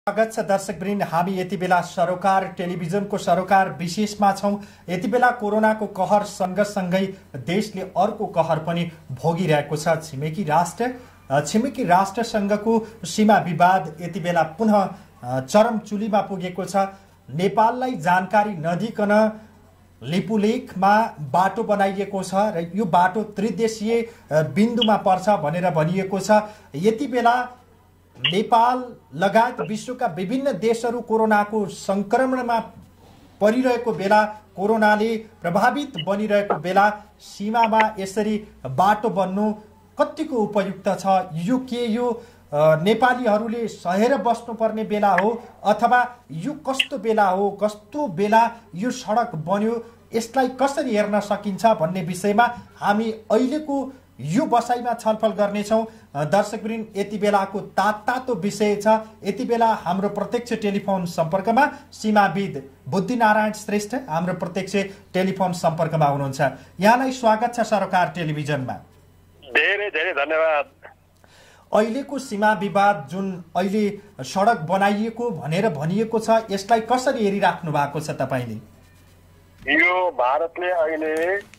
स्वागत छ दर्शकवृन्द। हामी यति बेला सरोकार टेलिभिजनको सरोकार विशेषमा छौँ। यति बेला कोरोनाको कहर सँगसँगै देशले अर्को कहर पनि भोगिरहेको छ। छिमेकी राष्ट्रसँगको सीमा विवाद यति बेला पुनः चरम चुलीमा पुगेको छ। नेपाललाई जानकारी नदिकन लिपुलेखमा बाटो बनाइएको छ र यो बाटो त्रिदेशीय बिन्दुमा पर्छ भनेर भनिएको छ। यति बेला नेपाल लगायत विश्वका विभिन्न देशहरू कोरोनाको संक्रमणमा परिरहेको बेला, कोरोनाले प्रभावित बनिरहेको बेला सीमामा यसरी बाटो बन्नु कतिको उपयुक्त छ? यो नेपालीहरूले सहेर बस्नुपर्ने बेला हो अथवा यो कस्तो बेला हो, कस्तो बेला यो सडक बन्यो, यसलाई कसरी हेर्न सकिन्छ भन्ने विषयमा हामी अहिलेको यो बसाइमा छलफल गर्नेछौँ। दर्शकवृन्द, यति बेलाको तातो विषय छ। यति बेला हाम्रो प्रत्यक्ष टेलिफोन सम्पर्कमा सीमाविद बुद्धिनारायण श्रेष्ठ हाम्रो प्रत्यक्ष टेलिफोन सम्पर्कमा हुनुहुन्छ। यहाँलाई स्वागत छ सरोकार टेलिभिजनमा। धेरै धेरै धन्यवाद। अहिलेको सीमा विवाद जुन अहिले सडक बनाइएको भनेर भनिएको छ, यसलाई कसरी हेरिराख्नु भएको छ तपाईले? यो भारतले अहिले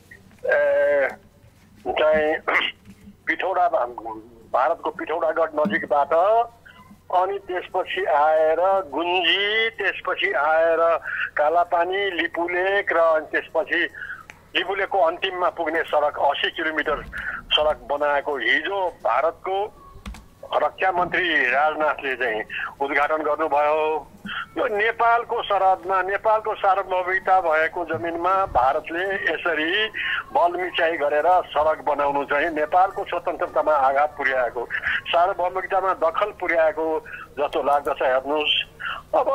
चाहिँ भारतको पिठौरागढ नजिकबाट अनि त्यसपछि आएर गुन्जी, त्यसपछि आएर कालापानी, लिपुलेक र अनि त्यसपछि लिपुलेकको अन्तिममा पुग्ने सडक 80 किलोमिटर सडक बनाएको हिजो भारतको रक्षा मन्त्री राजनाथले चाहिँ उद्घाटन गर्नुभयो। यो नेपालको सरहदमा, नेपालको सार्वभौमिकता भएको जमिनमा भारतले यसरी बलमिचाइ गरेर सडक बनाउनु चाहिँ नेपालको स्वतन्त्रतामा आघात पुर्याएको, सार्वभौमिकतामा दखल पुर्याएको जस्तो लाग्दछ। हेर्नुहोस्, अब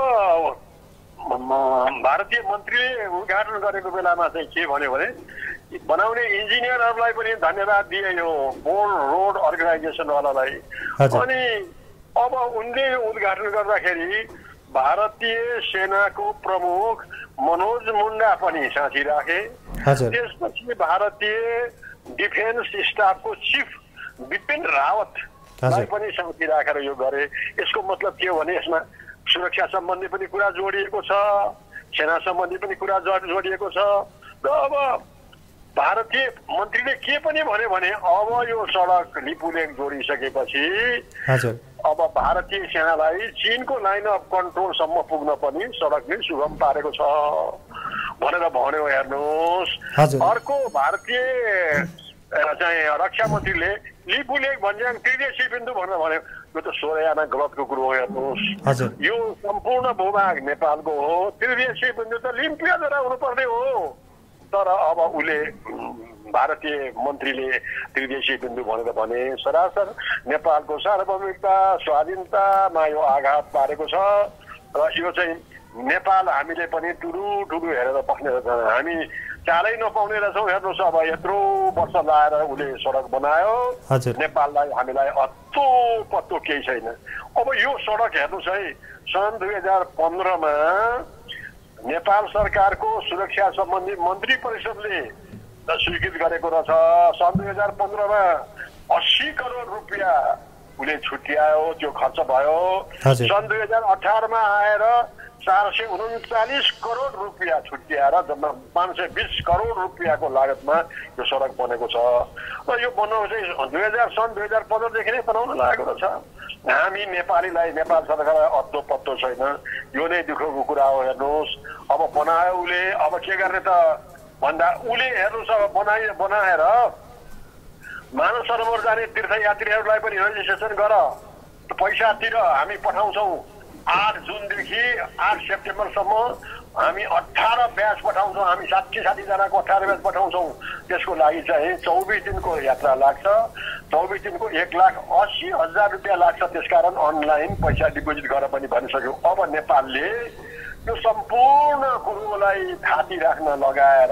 भारतीय मन्त्रीले उद्घाटन गरेको बेलामा चाहिँ के भन्यो भने बनाउने इन्जिनियरहरूलाई पनि धन्यवाद दिए, यो बोर्ड रोड अर्गनाइजेसनवालालाई। अनि अब उनले उद्घाटन गर्दाखेरि भारतीय सेनाको प्रमुख मनोज मुन्डा पनि साथी राखे। त्यसपछि भारतीय डिफेन्स स्टाफको चिफ बिपिन रावतलाई पनि साथी राखेर यो गरे। यसको मतलब के हो भने यसमा सुरक्षा सम्बन्धी पनि कुरा जोडिएको छ, सेना सम्बन्धी पनि कुरा जोडिएको छ। र अब भारतीय मन्त्रीले के पनि भन्यो भने अब यो सडक लिपुलेक जोडिसकेपछि अब भारतीय सेनालाई चीनको लाइन अफ कन्ट्रोलसम्म पुग्न पनि सडकले सुगम पारेको छ भनेर भन्यो। हेर्नुहोस्, अर्को भारतीय चाहिँ रक्षा मन्त्रीले लिपुलेक भन्ज्याङ त्रिदेशीय बिन्दु भनेर भन्यो। यो त सोह्रयाना गलतको कुरो हो। हेर्नुहोस्, यो सम्पूर्ण भूभाग नेपालको हो, त्रिदेशीय बिन्दु त लिम्पियाद्वारा हुनुपर्ने हो। तर अब उसले भारतीय मन्त्रीले त्रिदेशीय बिन्दु भनेर भने सरासर नेपालको सार्वभौमिकता स्वाधीनतामा यो आघात पारेको छ। र यो चाहिँ नेपाल हामीले पनि टुडु हेरेर बस्ने रहेछ, हामी चालै नपाउने रहेछौँ। हेर्नुहोस्, अब यत्रो वर्ष लाएर उसले सडक बनायो, नेपाललाई हामीलाई अत्तो पत्तो केही छैन। अब यो सडक हेर्नुहोस् है, सन् 2015मा नेपाल सरकारको सुरक्षा सम्बन्धी मन्त्री परिषदले स्वीकृत गरेको रहेछ। सन् 2015मा 80 करोड रुपियाँ उसले छुट्यायो, त्यो खर्च भयो। सन् 2018मा आएर 439 करोड रुपियाँ छुट्याएर जम्मा 520 करोड रुपियाँको लागतमा यो सडक बनेको छ। र यो बनाउनु चाहिँ सन् 2015देखि नै बनाउन लागेको रहेछ। हामी नेपालीलाई, नेपाल सरकारलाई अद्दो पत्तो छैन। यो नै दुःखको कुरा हो। हेर्नुहोस्, अब बनायो उसले, अब के गर्ने त भन्दा उसले हेर्नुहोस्, अब बनाएर मानव सरोवर जाने तीर्थयात्रीहरूलाई पनि रेजिस्ट्रेसन गर, पैसा तिर, हामी पठाउँछौँ। 8 जुनदेखि 8 सेप्टेम्बरसम्म हामी 18 ब्याच पठाउँछौँ। हामी 60 जनाको 18 ब्याच पठाउँछौँ। त्यसको लागि चाहिँ 24 दिनको यात्रा लाग्छ। 24 दिनको 1,80,000 रुपियाँ लाग्छ। त्यसकारण अनलाइन पैसा डिपोजिट गरेर पनि भनिसक्यो। अब नेपालले यो सम्पूर्ण कुरोलाई थाती राख्न लगाएर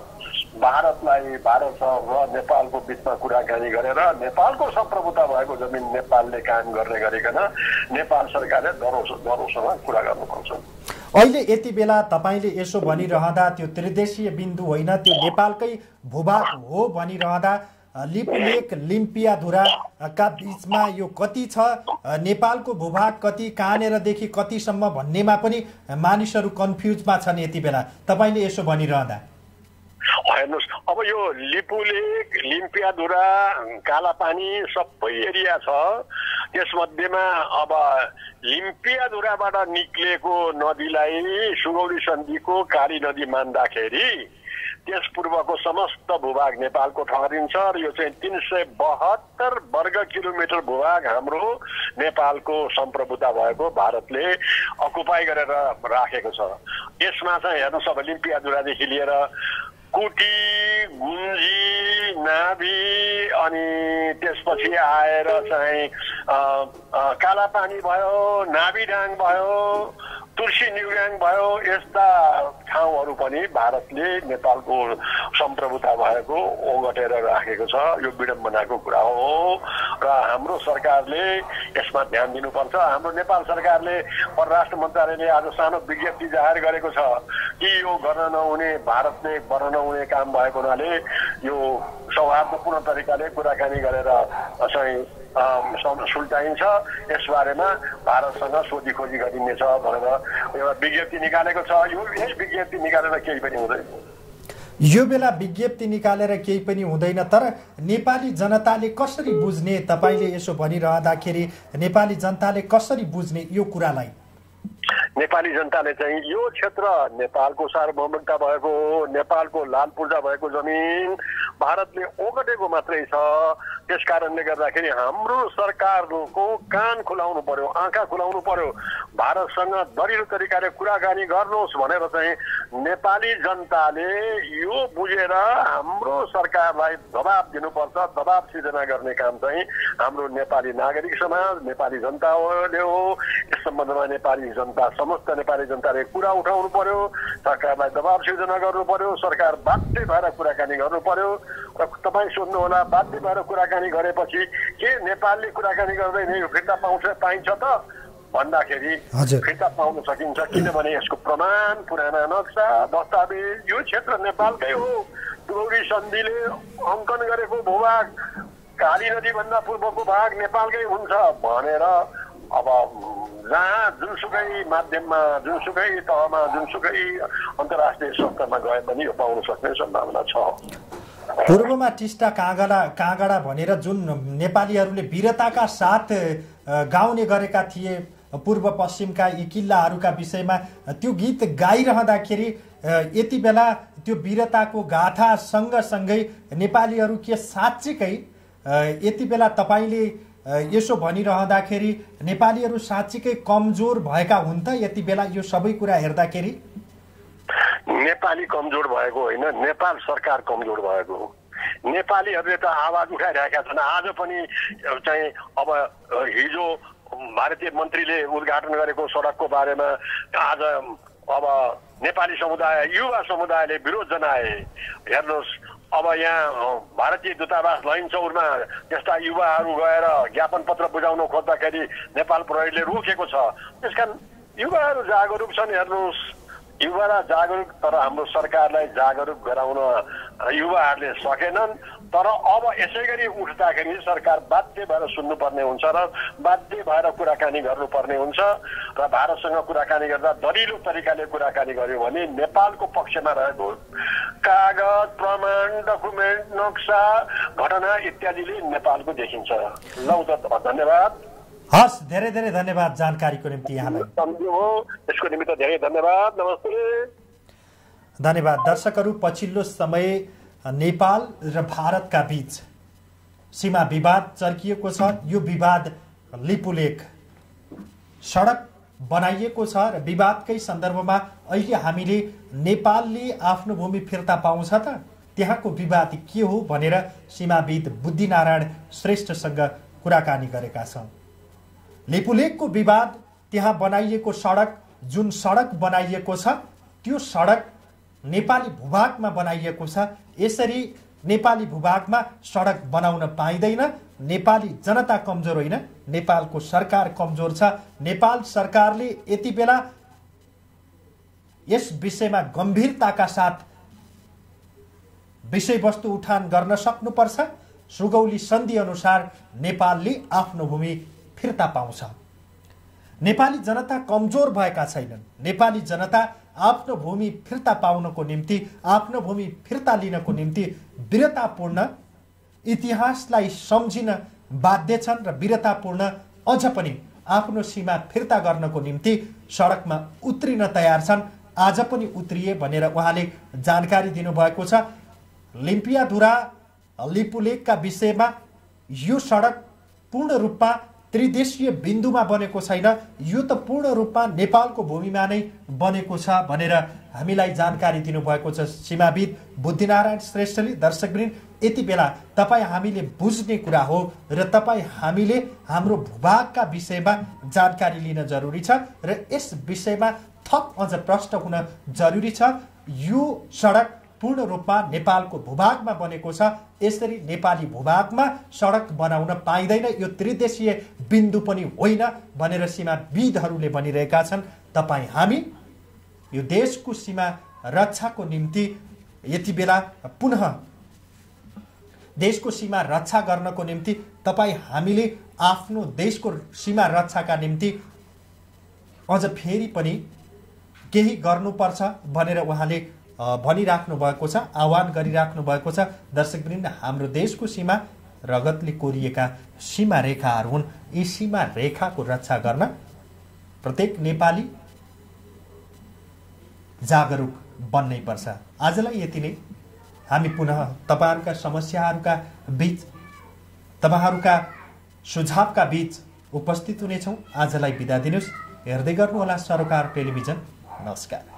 भारतसँग र नेपालको बिचमा कुराकानी गरेर नेपालको सम्प्रभुता भएको जमिन नेपालले कायम गर्ने गरिकन नेपाल सरकारले दरोसँग कुरा गर्नुपर्छ। अहिले यति बेला तपाईले यसो भनिरहँदा त्यो त्रिदेशीय बिन्दु होइन, त्यो नेपालकै भूभाग हो भनिरहँदा लिपुलेक लिम्पियाधुराका बीचमा यो कति छ, नेपालको भूभाग कति, कहाँनिरदेखि कतिसम्म भन्नेमा पनि मानिसहरू कन्फ्युजमा छन् यति बेला, तपाईँले यसो भनिरहँदा? हेर्नुहोस्, अब यो लिपुलेक, लिम्पियाधुरा, कालापानी सबै एरिया छ। त्यसमध्येमा अब लिम्पियाधुराबाट निक्लेको नदीलाई सुगौली सन्धिको काली नदी मान्दाखेरि त्यस पूर्वको समस्त भूभाग नेपालको ठहरिन्छ र यो चाहिँ 372 वर्ग किलोमिटर भूभाग हाम्रो नेपालको सम्प्रभुता भएको भारतले अकुपाई गरेर राखेको छ। यसमा चाहिँ हेर्नुहोस्, अब लिम्पियाधुरादेखि लिएर कुटी, गुन्जी, नाभी, अनि त्यसपछि आएर चाहिँ कालापानी भयो, नाभिडाङ भयो, तुलसी न्युगाङ भयो, यस्ता ठाउँहरू पनि भारतले नेपालको सम्प्रभुता भएको ओगटेर राखेको छ। यो विडम्बनाको कुरा हो र हाम्रो सरकारले यसमा ध्यान दिनुपर्छ। हाम्रो नेपाल सरकारले परराष्ट्र मन्त्रालयले आज सानो विज्ञप्ति जाहेर गरेको छ कि यो गर्न नहुने, भारतले गर्न नहुने काम भएको हुनाले यो सौहार्दपूर्ण तरिकाले कुराकानी गरेर चाहिँ सुल्टाइन्छ। यसबारेमा भारतसँग सोधी खोजी गरिनेछ भनेर एउटा विज्ञप्ति निकालेको छ। यही विज्ञप्ति निकालेर केही पनि हुँदैन। यो बेला विज्ञप्ति निकालेर केही पनि हुँदैन, तर नेपाली जनताले कसरी बुझ्ने? तपाईँले यसो भनिरहँदाखेरि नेपाली जनताले कसरी बुझ्ने यो कुरालाई? नेपाली जनताले चाहिँ यो क्षेत्र नेपालको सार्वभौमिकता भएको, नेपालको लाल पूर्जा भएको जमिन भारतले ओगटेको मात्रै छ। त्यस कारणले गर्दाखेरि हाम्रो सरकारको कान खुलाउनु पर्यो, आँखा खुलाउनु पर्यो। भारतसँग दरिलो तरिकाले कुराकानी गर्नुहोस् भनेर चाहिँ नेपाली जनताले यो बुझेर हाम्रो सरकारलाई दबाब दिनुपर्छ। दबाब सिर्जना गर्ने काम चाहिँ हाम्रो नेपाली नागरिक समाज, नेपाली जनताले हो। यस सम्बन्धमा नेपाली जनता, समस्त नेपाली जनताले कुरा उठाउनु पर्यो, सरकारलाई दबाब सिर्जना गर्नु पर्यो। सरकार बाध्य भएर कुराकानी गर्नु पर्यो र तपाईँ सोध्नु होला, बाध्य भएर कुराकानी गरेपछि के नेपालले कुराकानी गर्दैन यो फिर्ता पाइन्छ त भन्दाखेरि फिर्ता पाउन सकिन्छ। किनभने यसको प्रमाण, पुराना नक्सा, दस्तावेज, यो क्षेत्र नेपालकै हो। सुगौली सन्धिले अङ्कन गरेको भूभाग, काली नदीभन्दा पूर्वको भाग नेपालकै हुन्छ भनेर अब जहाँ जुनसुकै माध्यममा, जुनसुकै तहमा, जुनसुकै अन्तर्राष्ट्रिय स्तरमा गए पनि यो पाउन सक्ने सम्भावना छ। पूर्वमा टिस्टा काँगडा भनेर जुन नेपालीहरूले वीरताका साथ गाउने गरेका थिए पूर्व पश्चिमका यी किल्लाहरूका विषयमा, त्यो गीत गाइरहँदाखेरि यति बेला त्यो वीरताको गाथा सँगसँगै नेपालीहरू के साँच्चीकै यति बेला तपाईँले यसो भनिरहँदाखेरि नेपालीहरू साँच्चीकै कमजोर भएका हुन् त यति बेला यो सबै कुरा हेर्दाखेरि? नेपाली कमजोर भएको होइन, नेपाल सरकार कमजोर भएको हो। नेपालीहरूले त आवाज उठाइरहेका छन्। आज पनि चाहिँ अब हिजो भारतीय मन्त्रीले उद्घाटन गरेको सडकको बारेमा आज अब नेपाली समुदाय, युवा समुदायले विरोध जनाए। हेर्नुहोस्, अब यहाँ भारतीय दूतावास लैनचौरमा त्यस्ता युवाहरू गएर ज्ञापन पत्र बुझाउन खोज्दाखेरि नेपाल प्रहरीले रोकेको छ। त्यसकारण युवाहरू जागरुक छन्। हेर्नुहोस्, युवा जागरुक, तर हाम्रो सरकारलाई जागरुक गराउन युवाहरूले सकेनन्। तर अब यसै गरी उठ्दाखेरि सरकार बाध्य भएर सुन्नुपर्ने हुन्छ र बाध्य भएर कुराकानी गर्नुपर्ने हुन्छ र भारतसँग कुराकानी गर्दा दरिलो तरिकाले कुराकानी गर्यो भने नेपालको पक्षमा रहेको कागज, प्रमाण, डकुमेन्ट, नक्सा, घटना इत्यादिले नेपालको देखिन्छ। लौ त, धन्यवाद। हस्, धेरै धेरै धन्यवाद जानकारीको निम्ति यहाँलाई। यसको निमित्त धेरै धन्यवाद। नमस्ते। धन्यवाद। दर्शकहरू, पछिल्लो समय नेपाल र भारतका बीच सीमा विवाद चर्किएको छ। यो विवाद लिपुलेक सडक बनाइएको छ र विवादकै सन्दर्भमा अहिले हामीले नेपालले आफ्नो भूमि फिर्ता पाउँछ त, त्यहाँको विवाद के हो भनेर सीमाविद बुद्धिनारायण श्रेष्ठसँग कुराकानी गरेका छौँ। लिपुलेकको विवाद, त्यहाँ बनाइएको सडक, जुन सडक बनाइएको छ त्यो सडक नेपाली भूभागमा बनाइएको छ। यसरी नेपाली भूभागमा सडक बनाउन पाइँदैन। नेपाली जनता कमजोर होइन, नेपालको सरकार कमजोर छ। नेपाल सरकारले यति बेला यस विषयमा गम्भीरताका साथ विषयवस्तु उठान गर्न सक्नुपर्छ सुगौली सन्धि अनुसार नेपालले आफ्नो भूमि फिर्ता पाउँछ। नेपाली जनता कमजोर भएका छैनन्। नेपाली जनता आफ्नो भूमि फिर्ता पाउनको निम्ति, आफ्नो भूमि फिर्ता लिनको निम्ति वीरतापूर्ण इतिहासलाई सम्झिन बाध्य छन् र वीरतापूर्ण अझ पनि आफ्नो सीमा फिर्ता गर्नको निम्ति सडकमा उत्रिन तयार छन्। आज पनि उत्रिए भनेर उहाँले जानकारी दिनुभएको छ। लिम्पियाधुरा लिपुलेकका विषयमा यो सडक पूर्ण रूपमा त्रिदेशीय बिन्दुमा बनेको छैन, यो त पूर्ण रूपमा नेपालको भूमिमा नै बनेको छ भनेर हामीलाई जानकारी दिनुभएको छ सीमाविद बुद्धिनारायण श्रेष्ठले। दर्शकवृन्द, यति बेला तपाईँ हामीले बुझ्ने कुरा हो र तपाईँ हामीले हाम्रो भूभागका विषयमा जानकारी लिन जरुरी छ र यस विषयमा थप अझ प्रष्ट हुन जरुरी छ। यो सडक पूर्ण रूपमा नेपालको भूभागमा बनेको छ। यसरी नेपाली भूभागमा सडक बनाउन पाइँदैन, यो त्रिदेशीय बिन्दु पनि होइन भनेर सीमाविदहरूले भनिरहेका छन्। तपाईँ हामी यो देशको सीमा रक्षाको निम्ति यति बेला पुनः देशको सीमा रक्षा गर्नको निम्ति तपाईँ हामीले आफ्नो देशको सीमा रक्षाका निम्ति अझ फेरि पनि केही गर्नुपर्छ भनेर उहाँले भनिराख्नु भएको छ, आह्वान गरिराख्नु भएको छ। दर्शकवृन्द, हाम्रो देशको सीमा रगतले कोरिएका सीमा रेखाहरू हुन्। यी सीमा रेखाको रक्षा गर्न प्रत्येक नेपाली जागरुक बन्नै पर्छ। आजलाई यति नै। हामी पुनः तपाईहरुका समस्याहरूका बीच, तपाईहरुका सुझावका बीच उपस्थित हुनेछौँ। आजलाई बिदा दिनुस्। हेर्दै गर्नुहोला सरोकार टेलिभिजन। नमस्कार।